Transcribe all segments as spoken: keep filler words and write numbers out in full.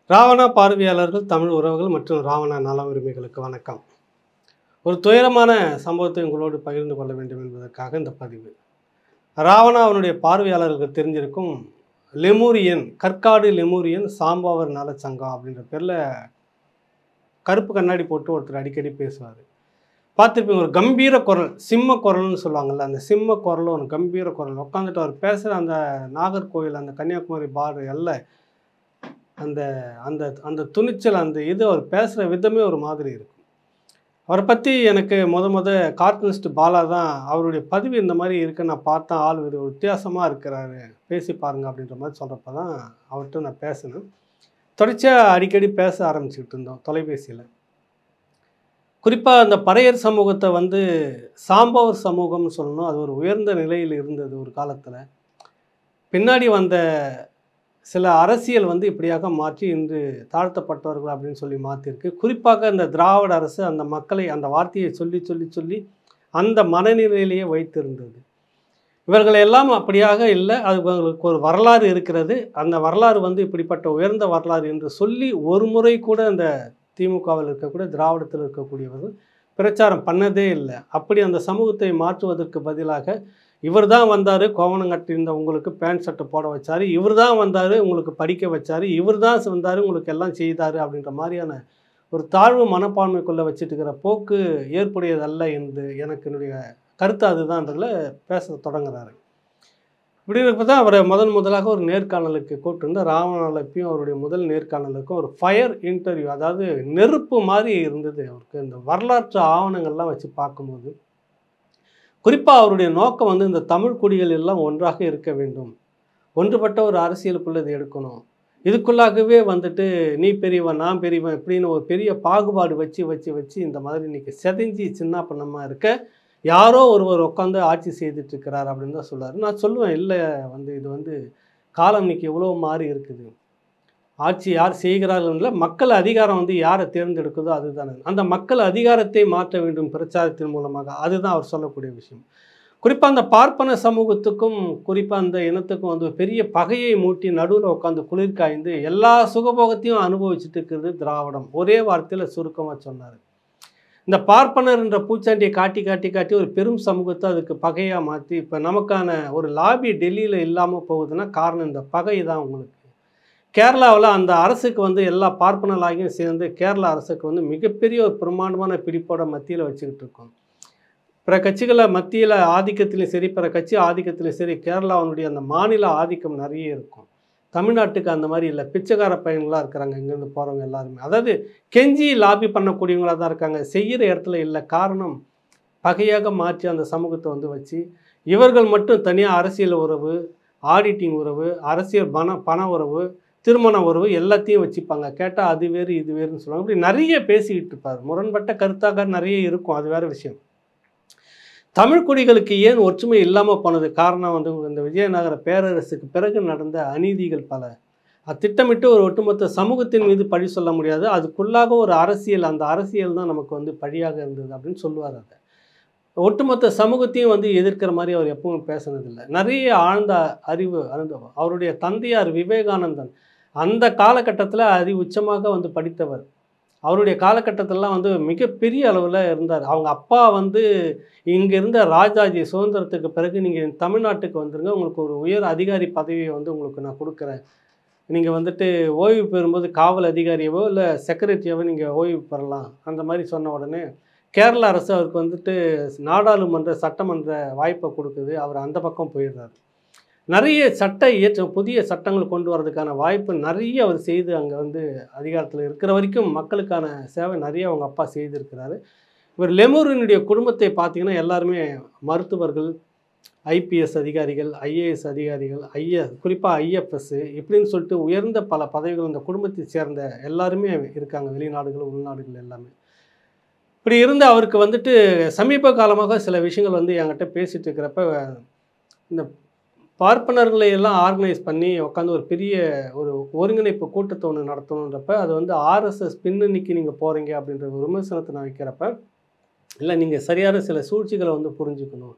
ராவணா பார்வையாளர்கள், தமிழ் உறவுகள் மற்றும் ராவணா நல உரிமைகளுக்கு வணக்கம். ஒரு துயரமான சம்பவத்தை உங்களோடு பகிர்ந்து கொள்ள வேண்டும் என்பதற்காக இந்த பதிவு. ராவணா அவனுடைய பார்வையாளர்களுக்கு தெரிஞ்சிருக்கும் லெமூரியன், கற்காடு லெமூரியன் சாம்பாவர் நலச்சங்கம் அப்படின்ற பேரில் கருப்பு கண்ணாடி போட்டு ஒருத்தர் அடிக்கடி பேசுவார். பார்த்துருப்பீங்க, ஒரு கம்பீர குரல், சிம்ம குரல்னு சொல்லுவாங்கள்ல, அந்த சிம்ம குரல், ஒரு கம்பீர குரல் உட்காந்துட்டு அவர் பேசுகிற அந்த நாகர்கோவில், அந்த கன்னியாகுமரி பார்டர் எல்லை, அந்த அந்த அந்த துணிச்சல், அந்த இது அவர் பேசுகிற விதமே ஒரு மாதிரி இருக்கும். அவரை பற்றி எனக்கு முத முத கார்ட்டூனிஸ்ட் பாலா தான் அவருடைய பதிவு இந்த மாதிரி இருக்குன்னு நான் பார்த்தேன். ஆள் ஒரு வித்தியாசமாக இருக்கிறாரு, பேசி பாருங்க அப்படின்ற மாதிரி சொல்கிறப்ப தான் அவர்கிட்ட நான் பேசினேன். தொடர்ச்சியாக அடிக்கடி பேச ஆரம்பிச்சுக்கிட்டு இருந்தோம் தொலைபேசியில். குறிப்பாக அந்த பறையர் சமூகத்தை வந்து சாம்பவர் சமூகம்னு சொல்லணும். அது ஒரு உயர்ந்த நிலையில் இருந்தது ஒரு காலத்தில். பின்னாடி வந்த சில அரசியல் வந்து இப்படியாக மாற்றி இன்று தாழ்த்தப்பட்டவர்கள் அப்படின்னு சொல்லி மாற்றிருக்கு. குறிப்பாக இந்த திராவிட அரசு அந்த மக்களை அந்த வார்த்தையை சொல்லி சொல்லி சொல்லி அந்த மனநிலையிலேயே வைத்திருந்தது. இவர்கள் எல்லாம் அப்படியாக இல்லை, அது இவங்களுக்கு ஒரு வரலாறு இருக்கிறது. அந்த வரலாறு வந்து இப்படிப்பட்ட உயர்ந்த வரலாறு என்று சொல்லி ஒரு முறை கூட அந்த திமுகவில் இருக்கக்கூடிய திராவிடத்தில் இருக்கக்கூடியவர்கள் பிரச்சாரம் பண்ணதே இல்லை. அப்படி அந்த சமூகத்தை மாற்றுவதற்கு பதிலாக இவர் தான் வந்தார், கோவணம் கட்டியிருந்த உங்களுக்கு பேண்ட் ஷர்ட்டை போட வச்சார், இவர் தான் வந்தார் உங்களுக்கு படிக்க வச்சார், இவர் தான் வந்தார் உங்களுக்கு எல்லாம் செய்தார் அப்படின்ற மாதிரியான ஒரு தாழ்வு மனப்பான்மைக்குள்ளே வச்சுட்டு இருக்கிற போக்கு ஏற்புடையதல்ல என்று எனக்கு என்னுடைய கருத்து அதுதான்றதில் பேச தொடங்குறாரு. இப்படி இருப்ப தான் அவரை முதன் முதலாக ஒரு நேர்காணலுக்கு கூப்பிட்டு ராவணாலையும் அவருடைய முதல் நேர்காணலுக்கும் ஒரு ஃபயர் இன்டர்வியூ, அதாவது நெருப்பு மாதிரி இருந்தது அவருக்கு. இந்த வரலாற்று ஆவணங்கள்லாம் வச்சு பார்க்கும்போது குறிப்பாக அவருடைய நோக்கம் வந்து இந்த தமிழ் குடிகள் எல்லாம் ஒன்றாக இருக்க வேண்டும், ஒன்றுபட்ட ஒரு அரசியலுக்குள்ளே இது எடுக்கணும், இதுக்குள்ளாகவே வந்துட்டு நீ பெரியவன் நான் பெரியவன் இப்படின்னு ஒரு பெரிய பாகுபாடு வச்சு வச்சு வச்சு இந்த மாதிரி இன்றைக்கி செதஞ்சி சின்ன பண்ணமாக இருக்க யாரோ ஒருவர் உட்காந்து ஆட்சி செய்துட்டு இருக்கிறார் அப்படின்னு தான் சொல்லுவார். நான் சொல்லுவேன், இல்லை வந்து இது வந்து காலம் இன்றைக்கி எவ்வளோ மாறி இருக்குது, ஆட்சி யார் செய்கிறார்கள், மக்கள் அதிகாரம் வந்து யாரை தேர்ந்தெடுக்குதோ அதுதானே. அந்த மக்கள் அதிகாரத்தை மாற்ற வேண்டும் பிரச்சாரத்தின் மூலமாக, அதுதான் அவர் சொல்லக்கூடிய விஷயம். குறிப்பாக அந்த பார்ப்பன சமூகத்துக்கும் குறிப்பாக அந்த இனத்துக்கும் வந்து பெரிய பகையை மூட்டி நடுவில் உட்காந்து குளிர் காய்ந்து எல்லா சுகபோகத்தையும் அனுபவிச்சுட்டு இருக்கிறது திராவிடம். ஒரே வார்த்தையில் சுருக்கமாக சொன்னார். இந்த பார்ப்பனர் என்ற பூச்சாண்டியை காட்டி காட்டி காட்டி ஒரு பெரும் சமூகத்தை அதுக்கு பகையாக மாற்றி இப்போ நமக்கான ஒரு லாபி டெல்லியில் இல்லாமல் போகுதுன்னா காரணம் இந்த பகை தான். உங்களுக்கு கேரளாவில் அந்த அரசுக்கு வந்து எல்லா பார்ப்பனர்களாகியும் சேர்ந்து கேரளா அரசுக்கு வந்து மிகப்பெரிய ஒரு பிரம்மாண்டமான பிடிப்போட மத்தியில் வச்சுக்கிட்டு இருக்கோம். பிற கட்சிகளை மத்தியில் ஆதிக்கத்திலையும் சரி, பிற கட்சி ஆதிக்கத்திலையும் சரி, கேரளாவுடைய அந்த மாநில ஆதிக்கம் நிறைய இருக்கும். தமிழ்நாட்டுக்கு அந்த மாதிரி இல்லை, பிச்சைக்கார பையன்களாக இருக்கிறாங்க இங்கேருந்து போகிறவங்க எல்லாருமே. அதாவது கெஞ்சி லாபி பண்ணக்கூடியவங்களாக தான் இருக்காங்க, செய்கிற இடத்துல இல்லை. காரணம் பகையாக மாற்றி அந்த சமூகத்தை வந்து வச்சு இவர்கள் மட்டும் தனியாக அரசியல் உறவு, ஆடிட்டிங் உறவு, அரசியல் பண பண உறவு, திருமண உறவு எல்லாத்தையும் வச்சுப்பாங்க. கேட்டால் அது வேறு இது வேறுன்னு சொல்லுவாங்க. இப்படி நிறைய பேசிக்கிட்டு இருப்பார். முரண்பட்ட கருத்தாக நிறைய இருக்கும், அது வேறு விஷயம். தமிழ் குடிகளுக்கு ஏன் ஒற்றுமை இல்லாமல் போனது காரணம் வந்து இந்த விஜயநகர பேரரசுக்கு பிறகு நடந்த அநீதிகள் பல. அது திட்டமிட்டு ஒரு ஒட்டுமொத்த சமூகத்தின் மீது பழி சொல்ல முடியாது, அதுக்குள்ளாக ஒரு அரசியல், அந்த அரசியல் தான் நமக்கு வந்து பழியாக இருந்தது அப்படின்னு சொல்லுவார். அதை ஒட்டுமொத்த சமூகத்தையும் வந்து எதிர்க்கிற மாதிரி அவர் எப்பவும் பேசினதில்லை. நிறைய ஆழ்ந்த அறிவு அனுபவம். அவருடைய தந்தையார் விவேகானந்தன் அந்த காலகட்டத்தில் அதி உச்சமாக வந்து படித்தவர். அவருடைய காலகட்டத்திலலாம் வந்து மிகப்பெரிய அளவில் இருந்தார். அவங்க அப்பா வந்து இங்கே இருந்த ராஜாஜி சுதந்திரத்துக்கு பிறகு நீங்கள் தமிழ்நாட்டுக்கு வந்துருங்க, உங்களுக்கு ஒரு உயர் அதிகாரி பதவியை வந்து உங்களுக்கு நான் கொடுக்குறேன், நீங்கள் வந்துட்டு ஓய்வு பெறும்போது காவல் அதிகாரியவோ இல்லை செக்ரட்டரியாவோ நீங்கள் ஓய்வு பெறலாம் அந்த மாதிரி சொன்ன உடனே கேரள அரசு அவருக்கு வந்துட்டு நாடாளுமன்ற சட்டமன்ற வாய்ப்பை கொடுக்குது. அவர் அந்த பக்கம் போயிடுறாரு. நிறைய சட்ட இயற்ற புதிய சட்டங்கள் கொண்டு வரதுக்கான வாய்ப்பு நிறைய அவர் செய்து அங்கே வந்து அதிகாரத்தில் இருக்கிற வரைக்கும் மக்களுக்கான சேவை நிறைய அவங்க அப்பா செய்திருக்கிறாரு. இவர் லெமூரியனுடைய குடும்பத்தை பார்த்திங்கன்னா எல்லாருமே மருத்துவர்கள், ஐபிஎஸ் அதிகாரிகள், ஐஏஎஸ் அதிகாரிகள், ஐஏ குறிப்பாக ஐஎஃப்எஸ் இப்படின்னு சொல்லிட்டு உயர்ந்த பல பதவிகள் இந்த குடும்பத்தை சேர்ந்த எல்லாருமே இருக்காங்க, வெளிநாடுகள் உள்நாடுகள் எல்லாமே. இப்படி இருந்து அவருக்கு வந்துட்டு சமீப காலமாக சில விஷயங்கள் வந்து என்கிட்ட பேசிகிட்டு இருக்கிறப்ப இந்த பார்ப்பனர்களை எல்லாம் ஆர்கனைஸ் பண்ணி உட்காந்து ஒரு பெரிய ஒரு ஒருங்கிணைப்பு கூட்டத்தை ஒன்று நடத்தணுன்றப்ப அது வந்து ஆர்எஸ்எஸ் பின்னணிக்கு நீங்கள் போகிறீங்க அப்படின்ற ஒரு விமர்சனத்தை நான் வைக்கிறப்ப, இல்லை நீங்கள் சரியான சில சூழ்ச்சிகளை வந்து புரிஞ்சுக்கணும்,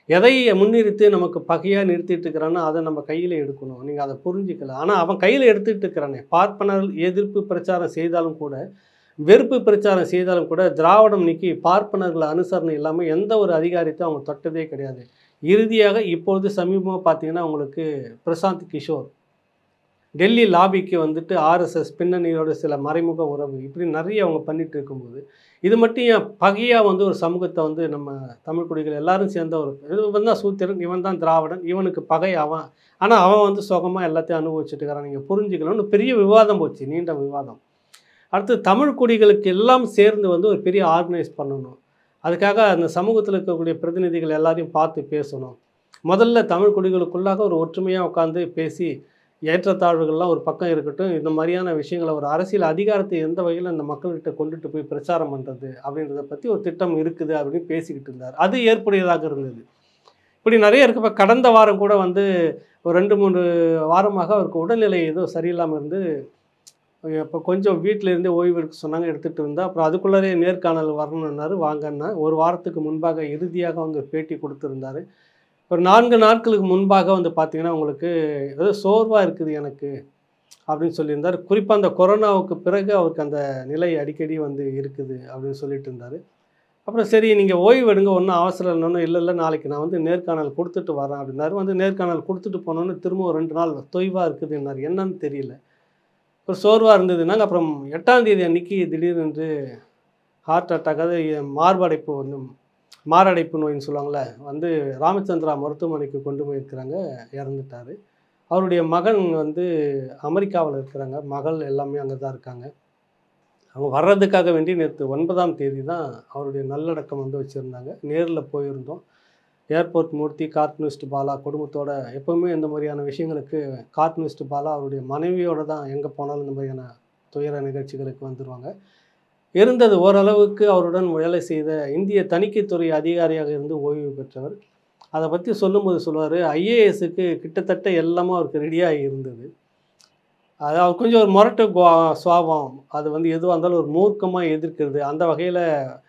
எதை முன்னிறுத்தி நமக்கு பகையாக நிறுத்திட்டு இருக்கிறானோ அதை நம்ம கையில் எடுக்கணும். நீங்கள் அதை புரிஞ்சிக்கல. ஆனால் அவன் கையில் எடுத்துகிட்டு இருக்கிறானே, பார்ப்பனர் எதிர்ப்பு பிரச்சாரம் செய்தாலும் கூட, வெறுப்பு பிரச்சாரம் செய்தாலும் கூட, திராவிடம் நீக்கி பார்ப்பனர்கள் அனுசரணை இல்லாமல் எந்த ஒரு அதிகாரத்தையும் அவங்க தொட்டதே கிடையாது. இறுதியாக இப்பொழுது சமீபமாக பார்த்தீங்கன்னா உங்களுக்கு பிரசாந்த் கிஷோர் டெல்லி லாபிக்கு வந்துட்டு ஆர்எஸ்எஸ் பின்னணியோட சில மறைமுக உறவு இப்படி நிறைய அவங்க பண்ணிட்டு இருக்கும்போது, இது மட்டும் ஏன் பகையாக வந்து ஒரு சமூகத்தை வந்து நம்ம தமிழ் குடிகள் எல்லாரும் சேர்ந்த ஒரு இவன் தான் சூத்திரன், இவன் தான் திராவிடன், இவனுக்கு பகை அவன், ஆனால் அவன் வந்து சுகமாக எல்லாத்தையும் அனுபவிச்சுட்டு இருக்கிறான். நீங்கள் புரிஞ்சுக்கணும்னு பெரிய விவாதம் போச்சு, நீண்ட விவாதம். அடுத்து தமிழ் குடிகளுக்கு எல்லாம் சேர்ந்து வந்து ஒரு பெரிய ஆர்கனைஸ் பண்ணணும். அதுக்காக அந்த சமூகத்தில் இருக்கக்கூடிய பிரதிநிதிகள் எல்லாரையும் பார்த்து பேசணும். முதல்ல தமிழ் குடிகளுக்குள்ளாக ஒரு ஒற்றுமையாக உட்காந்து பேசி ஏற்றத்தாழ்வுகள்லாம் ஒரு பக்கம் இருக்கட்டும், இந்த மாதிரியான விஷயங்களை ஒரு அரசியல் அதிகாரத்தை எந்த வகையில் அந்த மக்கள்கிட்ட கொண்டுட்டு போய் பிரச்சாரம் பண்ணுறது அப்படின்றத பற்றி ஒரு திட்டம் இருக்குது அப்படின்னு பேசிக்கிட்டு இருந்தார். அது ஏற்புடையதாக இருந்தது. இப்படி நிறைய இருக்கப்போ கடந்த வாரம் கூட வந்து ஒரு ரெண்டு மூன்று வாரமாக அவருக்கு உடல்நிலை ஏதோ சரியில்லாமல் இருந்து இப்போ கொஞ்சம் வீட்டில் இருந்தே ஓய்வு எடுக்க சொன்னாங்க, எடுத்துகிட்டு இருந்தால் அப்புறம் அதுக்குள்ளே நேர்காணல் வரணுன்னாரு, வாங்கன்னா ஒரு வாரத்துக்கு முன்பாக இறுதியாக வந்து பேட்டி கொடுத்துருந்தார். ஒரு நான்கு நாட்களுக்கு முன்பாக வந்து பார்த்திங்கன்னா உங்களுக்கு ஏதோ சோர்வாக இருக்குது எனக்கு அப்படின்னு சொல்லியிருந்தார். குறிப்பாக அந்த கொரோனாவுக்கு பிறகு அவருக்கு அந்த நிலை அடிக்கடி வந்து இருக்குது அப்படின்னு சொல்லிட்டு இருந்தார். அப்புறம் சரி நீங்கள் ஓய்வு எடுங்க, ஒன்றும் அவசரம் இல்லைன்னு, இல்லை இல்லை நாளைக்கு நான் வந்து நேர்காணல் கொடுத்துட்டு வரேன் அப்படின்னாரு. வந்து நேர்காணல் கொடுத்துட்டு போனோன்னு திரும்ப ஒரு ரெண்டு நாள் தொய்வாக இருக்குதுன்னார். என்னன்னு தெரியல, ஒரு சோர்வாக இருந்ததுனாங்க. அப்புறம் எட்டாம் தேதி அன்றைக்கி திடீரென்று ஹார்ட் அட்டாக், அது மார்படைப்பு வந்து மாரடைப்பு நோயின்னு சொல்லுவாங்களே, வந்து ராமச்சந்திரா மருத்துவமனைக்கு கொண்டு போயிருக்கிறாங்க, இறந்துட்டார். அவருடைய மகன் வந்து அமெரிக்காவில் இருக்கிறாங்க, மகள் எல்லாமே அங்கே தான் இருக்காங்க. அவங்க வர்றதுக்காக வேண்டி நேற்று ஒன்பதாம் தேதி தான் அவருடைய நல்லடக்கம் வந்து வச்சுருந்தாங்க. நேரில் போயிருந்தோம். ஏர்போர்ட் மூர்த்தி, கார்ட்டூனிஸ்ட் பாலா குடும்பத்தோட எப்போவுமே இந்த மாதிரியான விஷயங்களுக்கு கார்ட்டூனிஸ்ட் பாலா அவருடைய மனைவியோடு தான் எங்கே போனாலும் இந்த மாதிரியான துயர நிகழ்ச்சிகளுக்கு வந்துடுவாங்க. இருந்தது ஓரளவுக்கு அவருடன் வேலை செய்த இந்திய தணிக்கைத்துறை அதிகாரியாக இருந்து ஓய்வு பெற்றவர். அதை பற்றி சொல்லும்போது சொல்லுவார், ஐஏஎஸ்க்கு கிட்டத்தட்ட எல்லாமே அவருக்கு ரெடியாக இருந்தது. அது அவர் கொஞ்சம் ஒரு முரட்டு சுவாபம், அது வந்து எதுவாக இருந்தாலும் ஒரு மூர்க்கமாக எதிர்க்கிறது. அந்த வகையில்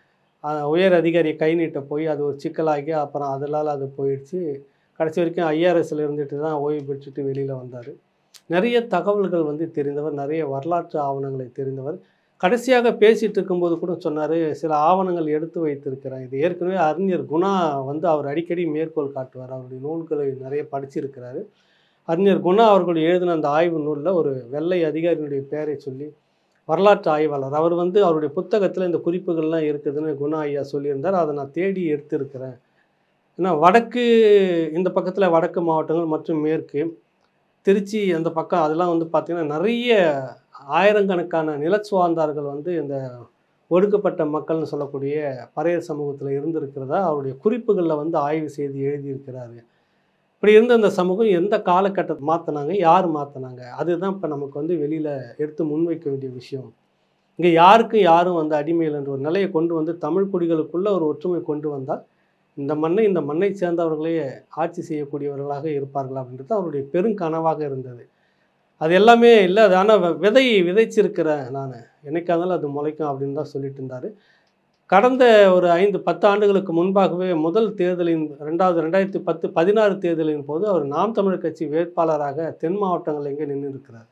உயர் அதிகாரியை கை நீட்ட போய் அது ஒரு சிக்கலாகி அப்புறம் அதனால் அது போயிடுச்சு. கடைசி வரைக்கும் ஐஆர்எஸ்ஸில் இருந்துட்டு தான் ஓய்வு பெற்றுட்டு வெளியில் வந்தார். நிறைய தகவல்கள் வந்து தெரிந்தவர், நிறைய வரலாற்று ஆவணங்களை தெரிந்தவர். கடைசியாக பேசிகிட்டு இருக்கும்போது கூட சொன்னார், சில ஆவணங்கள் எடுத்து வைத்திருக்கிறேன். இது ஏற்கனவே அறிஞர் குணா வந்து அவர் அடிக்கடி மேற்கோள் காட்டுவார், அவருடைய நூல்களை நிறைய படிச்சிருக்கிறாரு. அறிஞர் குணா அவர்கள் எழுதின அந்த ஆய்வு நூலில் ஒரு வெள்ளை அதிகாரியினுடைய பெயரை சொல்லி, வரலாற்று ஆய்வாளர் அவர் வந்து அவருடைய புத்தகத்தில் இந்த குறிப்புகள்லாம் இருக்குதுன்னு குணா ஐயா சொல்லியிருந்தார். அதை நான் தேடி எடுத்திருக்கிறேன். ஏன்னா வடக்கு, இந்த பக்கத்தில் வடக்கு மாவட்டங்கள் மற்றும் மேற்கு திருச்சி அந்த பக்கம் அதெல்லாம் வந்து பார்த்திங்கன்னா நிறைய ஆயிரக்கணக்கான நிலச்சுவார்ந்தார்கள் வந்து இந்த ஒடுக்கப்பட்ட மக்கள்னு சொல்லக்கூடிய பறையர் சமூகத்தில் இருந்திருக்கிறதா அவருடைய குறிப்புகளில் வந்து ஆய்வு செய்து எழுதியிருக்கிறாரு. இப்படி இருந்த அந்த சமூகம் எந்த காலகட்டத்தை மாற்றினாங்க, யார் மாற்றினாங்க, அதுதான் இப்போ நமக்கு வந்து வெளியில் எடுத்து முன்வைக்க வேண்டிய விஷயம். இங்கே யாருக்கும் யாரும் வந்து அடிமையில் என்ற ஒரு நிலையை கொண்டு வந்து தமிழ் குடிகளுக்குள்ளே ஒரு ஒற்றுமை கொண்டு வந்தால் இந்த மண்ணை இந்த மண்ணை சேர்ந்தவர்களே ஆட்சி செய்யக்கூடியவர்களாக இருப்பார்கள் அப்படின்றது அவருடைய பெருங்கனவாக இருந்தது. அது எல்லாமே இல்லை, அது ஆனால் விதை விதைச்சிருக்கிறேன் நான், என்னைக்கானாலும் அது முளைக்கும் அப்படின்னு தான் சொல்லிட்டு இருந்தார். கடந்த ஒரு ஐந்து பத்து ஆண்டுகளுக்கு முன்பாகவே முதல் தேர்தலின் ரெண்டாவது ரெண்டாயிரத்தி பத்து பதினாறு தேர்தலின் போது அவர் நாம் தமிழர் கட்சி வேட்பாளராக தென் மாவட்டங்கள் எங்கே நின்று இருக்கிறார்.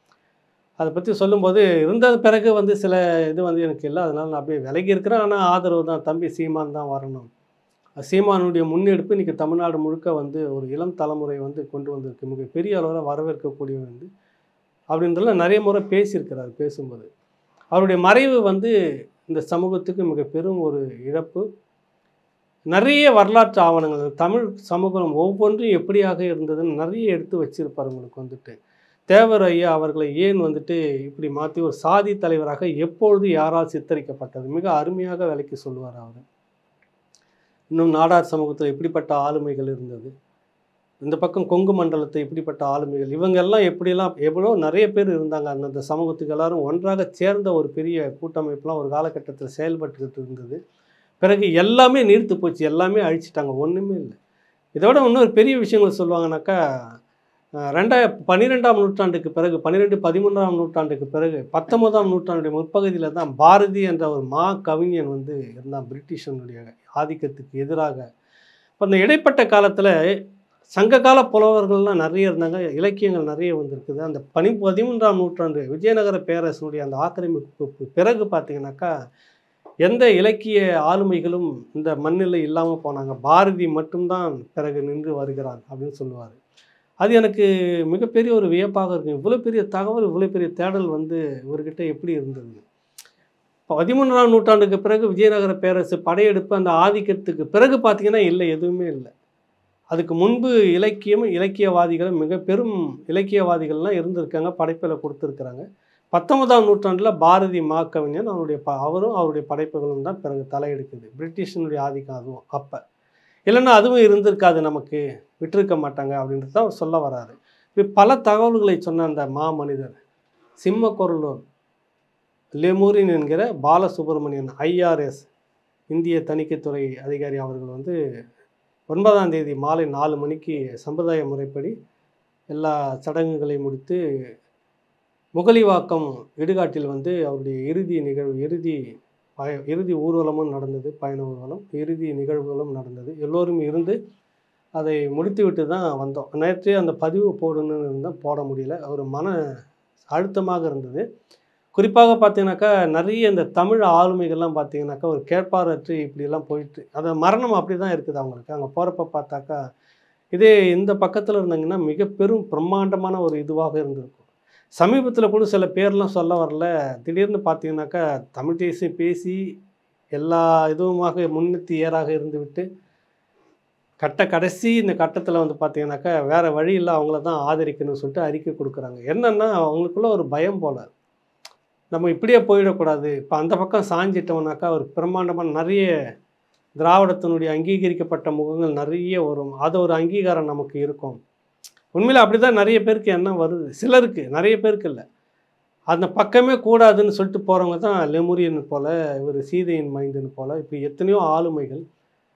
அதை பற்றி சொல்லும்போது இருந்த பிறகு வந்து சில இது வந்து எனக்கு இல்லை, அதனால் நான் அப்படியே விலகி இருக்கிறேன். ஆனால் ஆதரவு தான், தம்பி சீமான் தான் வரணும். சீமானுடைய முன்னெடுப்பு இன்றைக்கி தமிழ்நாடு முழுக்க வந்து ஒரு இளம் தலைமுறை வந்து கொண்டு வந்திருக்கு, மிகப்பெரிய அளவில் வரவேற்கக்கூடிய வந்து அப்படின்றதுல நிறைய முறை பேசியிருக்கிறார். பேசும்போது அவருடைய மறைவு வந்து இந்த சமூகத்துக்கு மிக பெரும் ஒரு இழப்பு. நிறைய வரலாற்று ஆவணங்கள் தமிழ் சமூகம் ஒவ்வொன்றும் எப்படியாக இருந்ததுன்னு நிறைய எடுத்து வச்சிருப்பார். உங்களுக்கு வந்துட்டு தேவர் ஐயா அவர்களை ஏன் வந்துட்டு இப்படி மாற்றி ஒரு சாதி தலைவராக எப்பொழுது யாரால் சித்தரிக்கப்பட்டது மிக அருமையாக விலைக்கு சொல்லுவார் அவர். இன்னும் நாடார் சமூகத்தில் இப்படிப்பட்ட ஆளுமைகள் இருந்தது, இந்த பக்கம் கொங்கு மண்டலத்தை இப்படிப்பட்ட ஆளுமைகள், இவங்க எல்லாம் எப்படிலாம் எவ்வளோ நிறைய பேர் இருந்தாங்க. அந்தந்த சமூகத்துக்கு எல்லாரும் ஒன்றாக சேர்ந்த ஒரு பெரிய கூட்டமைப்புலாம் ஒரு காலகட்டத்தில் செயல்பட்டுக்கிட்டு இருந்தது. பிறகு எல்லாமே நீர்த்து போச்சு, எல்லாமே அழிச்சிட்டாங்க, ஒன்றுமே இல்லை. இதோட இன்னொரு பெரிய விஷயங்கள் சொல்லுவாங்கனாக்கா, ரெண்டாய பன்னிரெண்டாம் நூற்றாண்டுக்கு பிறகு பன்னிரெண்டு பதிமூன்றாம் நூற்றாண்டுக்கு பிறகு பத்தொன்பதாம் நூற்றாண்டுடைய முற்பகுதியில் தான் பாரதி என்ற ஒரு மா கவிஞன் வந்து இருந்தான். பிரிட்டிஷனுடைய ஆதிக்கத்துக்கு எதிராக இப்போ அந்த இடைப்பட்ட காலத்தில் சங்ககால புலவர்கள்லாம் நிறைய இருந்தாங்க, இலக்கியங்கள் நிறைய வந்திருக்குது. அந்த பனி பதிமூன்றாம் நூற்றாண்டு விஜயநகர பேரரசனுடைய அந்த ஆக்கிரமிப்புக்கு பிறகு பார்த்தீங்கன்னாக்கா, எந்த இலக்கிய ஆளுமைகளும் இந்த மண்ணில் இல்லாமல் போனாங்க. பாரதி மட்டும்தான் பிறகு நின்று வருகிறான் அப்படின்னு சொல்லுவார். அது எனக்கு மிகப்பெரிய ஒரு வியப்பாக இருக்கும். இவ்வளோ பெரிய தகவல், இவ்வளோ பெரிய தேடல் வந்து இவர்கிட்ட எப்படி இருந்தது? பதிமூன்றாம் நூற்றாண்டுக்கு பிறகு விஜயநகர பேரரசு படையெடுப்பு அந்த ஆதிக்கத்துக்கு பிறகு பார்த்தீங்கன்னா இல்லை, எதுவுமே இல்லை. அதுக்கு முன்பு இலக்கியம், இலக்கியவாதிகள் மிக பெரும் இலக்கியவாதிகள்லாம் இருந்திருக்காங்க, படைப்பில் கொடுத்துருக்குறாங்க. பத்தொன்பதாம் நூற்றாண்டில் பாரதி மாக்கவிஞன் அவருடைய ப அவரும் அவருடைய படைப்புகளும் தான் பிறகு தலையெடுக்குது. பிரிட்டிஷினுடைய ஆதிக்கம் அதுவும் அப்போ. இல்லைன்னா அதுவும் இருந்திருக்காது, நமக்கு விட்டிருக்க மாட்டாங்க அப்படின்றது தான் அவர் சொல்ல வராரு. இப்படி பல தகவல்களை சொன்ன அந்த மாமனிதர் சிம்மக்குரலூர் லெமூரின் என்கிற பாலசுப்ரமணியன் ஐஆர்எஸ் இந்திய தணிக்கைத்துறை அதிகாரி அவர்கள் வந்து ஒன்பதாம் தேதி மாலை நாலு மணிக்கு சம்பிரதாய முறைப்படி எல்லா சடங்குகளையும் முடித்து முகலிவாக்கம் இடுகாட்டில் வந்து அவருடைய இறுதி நிகழ்வு, இறுதி பய இறுதி ஊர்வலமும் நடந்தது, பயண ஊர்வலம், இறுதி நிகழ்வுகளும் நடந்தது. எல்லோரும் இருந்து அதை முடித்துவிட்டு தான் வந்தோம். நேற்றே அந்த பதிவு போடணும்னு இருந்தால் போட முடியல, ஒரு மன அழுத்தமாக இருந்தது. குறிப்பாக பார்த்தீங்கன்னாக்கா நிறைய இந்த தமிழ் ஆளுமைகள்லாம் பார்த்தீங்கன்னாக்கா ஒரு கேட்பாரற்று இப்படிலாம் போயிட்டு, அது மரணம் அப்படி தான் இருக்குது அவங்களுக்கு. அங்கே போகிறப்ப பார்த்தாக்கா இதே இந்த பக்கத்தில் இருந்தாங்கன்னா மிக பெரும் பிரம்மாண்டமான ஒரு இதுவாக இருந்திருக்கும். சமீபத்தில் கூட சில பேர்லாம் சொல்ல வரல, திடீர்னு பார்த்தீங்கன்னாக்கா தமிழ் தேசியம் பேசி எல்லா இதுவுமாக முன்னூற்றி ஏறாக இருந்து விட்டு கட்ட கடைசி இந்த கட்டத்தில் வந்து பார்த்தீங்கன்னாக்கா வேறு வழி இல்லை, அவங்கள தான் ஆதரிக்கணும்னு சொல்லிட்டு அறிக்கை கொடுக்குறாங்க. என்னென்னா அவங்களுக்குள்ள ஒரு பயம் போல், நம்ம இப்படியே போயிடக்கூடாது. இப்போ அந்த பக்கம் சாஞ்சிட்டோம்னாக்கா ஒரு பிரம்மாண்டமான நிறைய திராவிடத்தினுடைய அங்கீகரிக்கப்பட்ட முகங்கள் நிறைய வரும், அது ஒரு அங்கீகாரம் நமக்கு இருக்கும். உண்மையில் அப்படி தான் நிறைய பேருக்கு எண்ணம் வருது, சிலருக்கு, நிறைய பேருக்கு இல்லை. அந்த பக்கமே கூடாதுன்னு சொல்லிட்டு போகிறவங்க தான் லெமுரியன் போல், இவர் சீதையின் மைந்தன் போல், இப்படி எத்தனையோ ஆளுமைகள்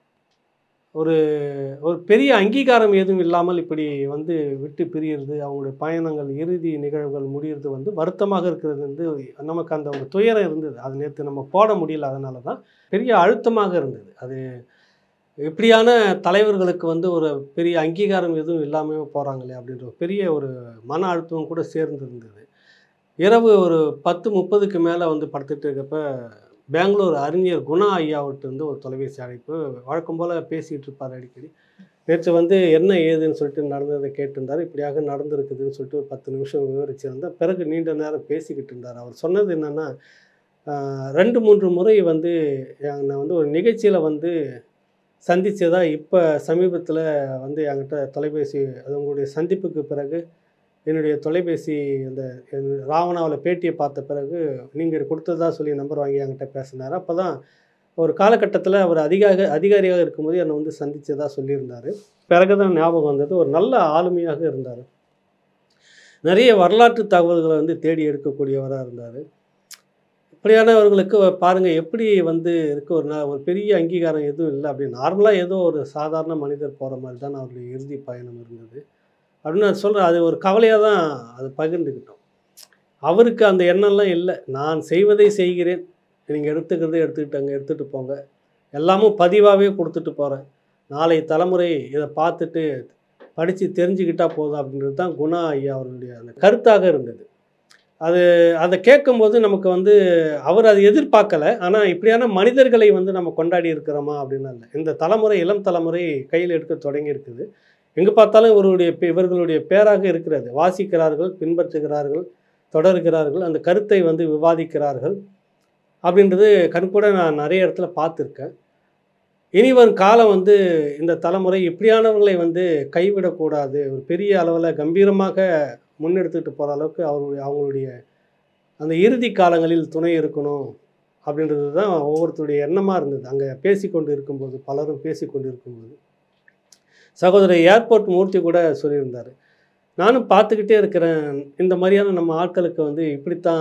ஒரு ஒரு பெரிய அங்கீகாரம் எதுவும் இல்லாமல் இப்படி வந்து விட்டு பிரியிறது, அவங்களுடைய பயணங்கள் இறுதி நிகழ்வுகள் முடிகிறது வந்து வருத்தமாக இருக்கிறது. வந்து நமக்கு அந்த ஒரு துயரம் இருந்தது, அது நேற்று நம்ம போட முடியல, அதனால தான் பெரிய அழுத்தமாக இருந்தது. அது இப்படியான தலைவர்களுக்கு வந்து ஒரு பெரிய அங்கீகாரம் எதுவும் இல்லாமல் போகிறாங்களே அப்படின்ற பெரிய ஒரு மன அழுத்தம் கூட சேர்ந்து இருந்தது. இரவு ஒரு பத்து முப்பதுக்கு மேலே வந்து படுத்துட்டு இருக்கப்ப பெங்களூர் அறிஞர் குணா ஐயாவிட்ட இருந்து ஒரு தொலைபேசி அழைப்பு. வழக்கம் போல் பேசிகிட்டு இருப்பார் அடிக்கடி. நேற்று வந்து என்ன ஏதுன்னு சொல்லிட்டு நடந்ததை கேட்டிருந்தார். இப்படியாக நடந்திருக்குதுன்னு சொல்லிட்டு ஒரு பத்து நிமிஷம் விவரிச்சிருந்தார். பிறகு நீண்ட நேரம் பேசிக்கிட்டு இருந்தார். அவர் சொன்னது என்னென்னா, ரெண்டு மூன்று முறை வந்து நான் வந்து ஒரு நிகழ்ச்சியில் வந்து சந்தித்ததா இப்போ சமீபத்தில் வந்து என்கிட்ட தொலைபேசி, அது உங்களுடைய சந்திப்புக்கு பிறகு என்னுடைய தொலைபேசி அந்த ராவணாவில் பேட்டியை பார்த்த பிறகு நீங்கள் கொடுத்ததா சொல்லி நம்பர் வாங்கி என்கிட்ட பேசினார். அப்போ தான் ஒரு காலகட்டத்தில் அவர் அதிகாக அதிகாரியாக இருக்கும்போது என்னை வந்து சந்தித்ததாக சொல்லியிருந்தார். பிறகு தான் ஞாபகம் வந்தது, ஒரு நல்ல ஆளுமையாக இருந்தார், நிறைய வரலாற்று தகவல்களை வந்து தேடி எடுக்கக்கூடியவராக இருந்தார். இப்படியானவர்களுக்கு பாருங்கள் எப்படி வந்து இருக்க ஒரு ஒரு பெரிய அங்கீகாரம் எதுவும் இல்லை, அப்படி நார்மலாக ஏதோ ஒரு சாதாரண மனிதர் போகிற மாதிரி தான் அவருடைய இறுதி பயணம் இருந்தது அப்படின்னு நான் சொல்கிறேன். அது ஒரு கவலையாக தான் அது பகிர்ந்துக்கிட்டோம். அவருக்கு அந்த எண்ணம்லாம் இல்லை, நான் செய்வதை செய்கிறேன், நீங்கள் எடுத்துக்கிறதே எடுத்துக்கிட்டாங்க, எடுத்துகிட்டு போங்க, எல்லாமும் பதிவாகவே கொடுத்துட்டு போகிறேன், நாளை தலைமுறை இதை பார்த்துட்டு படித்து தெரிஞ்சுக்கிட்டால் போதும் அப்படின்றது தான் குணா ஐயா அவர்களுடைய அந்த கருத்தாக இருந்தது. அது அதை கேட்கும்போது நமக்கு வந்து அவர் அதை எதிர்பார்க்கலை, ஆனால் இப்படியான மனிதர்களை வந்து நம்ம கொண்டாடி இருக்கிறோமா அப்படின்னா இல்லை. இந்த தலைமுறை, இளம் தலைமுறை கையில் எடுக்க தொடங்கி இருக்குது. எங்கே பார்த்தாலும் இவருடைய இவர்களுடைய பேராக இருக்கிறது, வாசிக்கிறார்கள், பின்பற்றுகிறார்கள், தொடர்கிறார்கள், அந்த கருத்தை வந்து விவாதிக்கிறார்கள் அப்படின்றது கண்கூட நான் நிறைய இடத்துல பார்த்துருக்கேன். இனி வரும் காலம் வந்து இந்த தலைமுறை இப்படியானவர்களை வந்து கைவிடக்கூடாது, ஒரு பெரிய அளவில் கம்பீரமாக முன்னெடுத்துக்கிட்டு போகிற அளவுக்கு அவருடைய அவங்களுடைய அந்த இறுதி காலங்களில் துணை இருக்கணும் அப்படின்றது தான் ஒவ்வொருத்தருடைய எண்ணமாக இருந்தது. அங்கே பேசிக்கொண்டு இருக்கும்போது, பலரும் பேசிக்கொண்டு இருக்கும்போது சகோதரர் ஏர்போர்ட் மூர்த்தி கூட சொல்லியிருந்தார், நானும் பார்த்துக்கிட்டே இருக்கிறேன், இந்த மாதிரியான நம்ம ஆட்களுக்கு வந்து இப்படித்தான்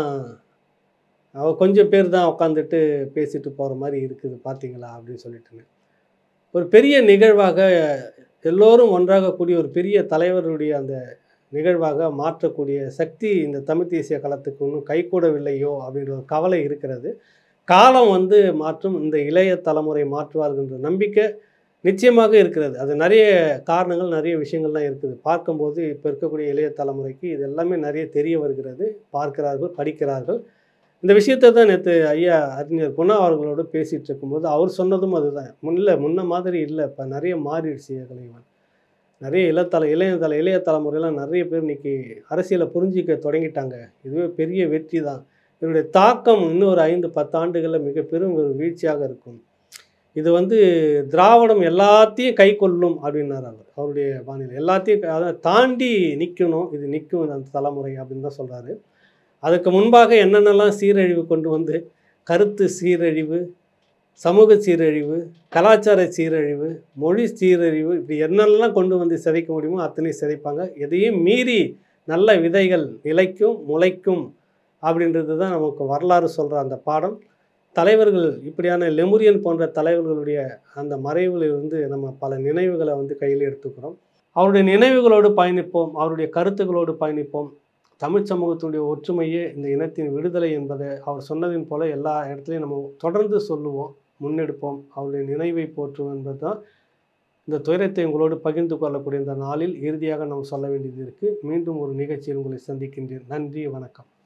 அவ கொஞ்சம் பேர் தான் உட்காந்துட்டு பேசிட்டு போகிற மாதிரி இருக்குது பார்த்தீங்களா அப்படின்னு சொல்லிட்டுங்க. ஒரு பெரிய நிகழ்வாக எல்லோரும் ஒன்றாக கூடிய ஒரு பெரிய தலைவருடைய அந்த நிகழ்வாக மாற்றக்கூடிய சக்தி இந்த தமிழ் தேசிய களத்துக்கு இன்னும் கைகூடவில்லையோ அப்படின்ற ஒரு கவலை இருக்கிறது. காலம் வந்து மாற்றும், இந்த இளைய தலைமுறை மாற்றுவார்கள் என்ற நம்பிக்கை நிச்சயமாக இருக்கிறது. அது நிறைய காரணங்கள், நிறைய விஷயங்கள்லாம் இருக்குது. பார்க்கும்போது இப்ப இருக்கக்கூடிய இளைய தலைமுறைக்கு இது எல்லாமே நிறைய தெரிய வருகிறது. பார்க்கிறார்கள், படிக்கிறார்கள். இந்த விஷயத்த தான் நேத்து ஐயா அறிஞர் குணா அவர்களோடு பேசிட்டு இருக்கும்போது, அவர் சொன்னதும் அதுதான். முன்ன முன்ன மாதிரி இல்ல. இப்ப நிறைய மாறிடுச்சு கலைவன். நிறைய இளத்தலை இளைய தலை இளைய தலைமுறைலாம் நிறைய பேர் இன்னைக்கு அரசியல புரிஞ்சுக்க தொடங்கிட்டாங்க. இதுவே பெரிய வெற்றி தான். இதனுடைய தாக்கம் இன்னும் ஒரு ஐந்து, பத்து ஆண்டுகள்ல மிக பெரும் ஒரு வீழ்ச்சியாக இருக்கும். இது வந்து திராவிடம் எல்லாத்தையும் கைக்கொள்ளும் அப்படின்னாரு அவர். அவருடைய பாணியில. எல்லாத்தையும் க- அத தாண்டி நிக்கணும். இது நிக்கும் அந்த தலைமுறை அப்படின்னு தான் சொல்றாரு. அதுக்கு முன்பாக என்னென்னலாம் சீரழிவு கொண்டு வந்து கருத்து சீரழிவு, சமூக சீரழிவு, கலாச்சார சீரழிவு, மொழி சீரழிவு இப்படி என்னெல்லாம் கொண்டு வந்து சிதைக்க முடியுமோ அத்தனையும் சிதைப்பாங்க. எதையும் மீறி நல்ல விதைகள் நிலைக்கும், முளைக்கும் அப்படின்றது தான் நமக்கு வரலாறு சொல்ற அந்த பாடம். தலைவர்கள் இப்படியான லெமுரியன் போன்ற தலைவர்களுடைய அந்த மறைவிலிருந்து நம்ம பல நினைவுகளை வந்து கையில் எடுத்துக்கிறோம். அவருடைய நினைவுகளோடு பயணிப்போம், அவருடைய கருத்துக்களோடு பயணிப்போம். தமிழ் சமூகத்துடைய ஒற்றுமையே இந்த இனத்தின் விடுதலை என்பதை அவர் சொன்னதின் போல எல்லா இடத்துலையும் நம்ம தொடர்ந்து சொல்லுவோம், முன்னெடுப்போம். அவருடைய நினைவை போற்றுவோம் என்பது தான் இந்த துயரத்தை உங்களோடு பகிர்ந்து கொள்ளக்கூடிய இந்த நாளில் இறுதியாக நாம் சொல்ல வேண்டியது இருக்குது. மீண்டும் ஒரு நிகழ்ச்சியில் உங்களை சந்திக்கின்றேன். நன்றி, வணக்கம்.